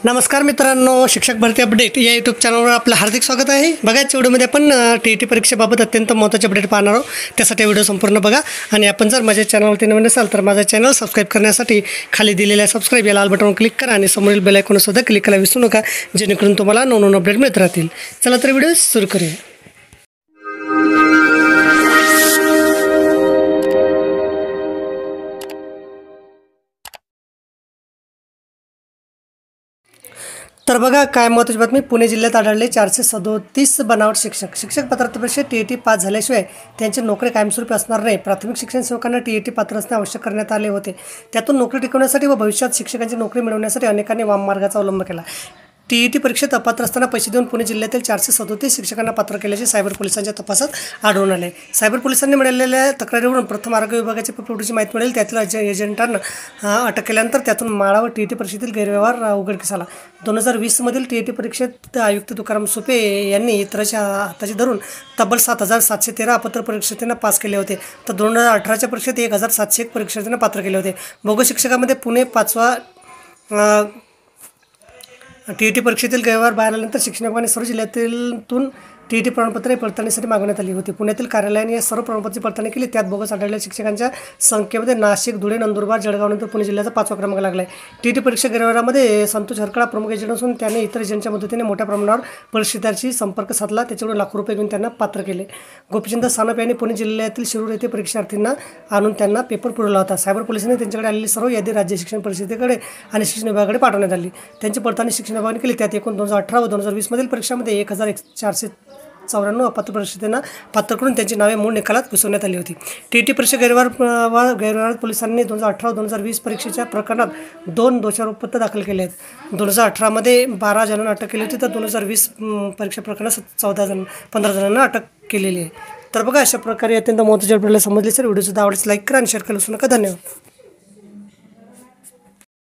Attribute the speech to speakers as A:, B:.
A: नमस्कार मित्रांनो, शिक्षक भरती अपडेट या यूट्यूब चॅनलवर आपलं हार्दिक स्वागत आहे। बघा, या व्हिडिओमध्ये आपण टी परीक्षेबाबत अत्यंत महत्त्वाचे अपडेट पाहणार आहोत। त्यासाठी व्हिडिओ संपूर्ण बघा आणि आपण जर माझ्या चॅनलवरती नवीन असाल तर माझा चॅनल सबस्क्राईब करण्यासाठी खाली दिलेल्या सबस्क्राईब या लाल बटनवर क्लिक करा आणि समोरील बेल आयकॉन सुद्धा क्लिक करायला विसरू नका, जेणेकरून तुम्हाला नवनवीन अपडेट मिळत राहतील। चला तर व्हिडिओ सुरू करूया। तर बघा, काय महत्त्वाची बातमी। पुणे जिल्ह्यात आढळले 437 बनावट शिक्षक पात्रता परीक्षेत टीईटी पास झाल्याशिवाय त्यांची नोकरी कायमस्वरूपी असणार नाही। प्राथमिक शिक्षण सेवकांना टीईटी पात्र असणे आवश्यक करण्यात आले होते। त्यातून नोकरी टिकवण्यासाठी व भविष्यात शिक्षकांची नोकरी मिळवण्यासाठी अनेकांनी वाममार्गाचा अवलंब केला। टीईटी परीक्षेत अपात्र असताना पैसे देऊन पुणे जिल्ह्यातील 437 शिक्षकांना पात्र केल्याचे सायबर पोलिसांच्या तपासात आढळून आले। सायबर पोलिसांनी मिळालेल्या तक्रारीवरून प्रथम आरोग्य विभागाच्या पेपरफुटीची माहिती मिळेल। त्यातील एजंटांना अटक केल्यानंतर त्यातून माळा व टीईटी परीक्षेतील गैरव्यवहार उघडकीस आला। 2020 मधील टीईटी परीक्षेत आयुक्त तुकाराम सुपे यांनी इतरांच्या हाताची धरून तब्बल 7,713 अपात्र परीक्षार्थींना पास केले होते, तर 2018च्या परीक्षेत 1,701 परीक्षार्थींना पात्र केले होते। बोगस शिक्षकामध्ये पुणे 5वा टीईटी परीक्षेतील गैरव्यवहार बाहेर आल्यानंतर शिक्षण विभागाने सर्व जिल्ह्यातून टीईटी प्रमाणपत्रे पडताळणीसाठी मागवण्यात आली होती। पुण्यातील कार्यालयाने या सर्व प्रमाणपत्राची पडताळणी केली। त्यात बोगस आढळलेल्या शिक्षकांच्या संख्येमध्ये नाशिक, धुळे, नंदुरबार, जळगावनंतर पुणे जिल्ह्याचा 5वा क्रमांक लागला आहे। टीईटी परीक्षा गैरव्यवहारामध्ये संतोष हरकळा प्रमुख एजंट असून त्याने इतर एजंटच्या मदतीने मोठ्या प्रमाणावर परीक्षेदारांशी संपर्क साधला। त्याच्याकडून लाखो रुपये घेऊन त्यांना पात्र केले। गोपीचंद सानप यांनी पुणे जिल्ह्यातील शिरूर येथे परीक्षार्थींना आणून त्यांना पेपर पुरवला होता। सायबर पोलिसांनी त्यांच्याकडे आलेली सर्व यादी राज्य शिक्षण परिषदेकडे आणि शिक्षण विभागाकडे पाठवण्यात आली। त्यांची पडताळणी शिक्षण विभागाने केली। त्यात एकूण 2018 व 2020 मधील परीक्षांमध्ये 1,494 अपात्र परीक्षार्थींना पात्र करून त्यांची नावे मूळ निकालात घुसवण्यात आली होती। टीईटी परीक्षा गैरव्यवहार पोलिसांनी 2018-2020 परीक्षेच्या प्रकरणात 2 दोषारोपपत्र दाखल केले आहेत। 2018 मध्ये 12 जणांना अटक केली होती, तर 2020 परीक्षा प्रकरणात 15 जणांना अटक केलेली आहे। तर बघा, अशा प्रकारे अत्यंत महत्त्वाचे आपल्याला समजले। सर व्हिडिओ सुद्धा आवडल्यास लाईक करा आणि शेअर करायला विसरू नका। धन्यवाद।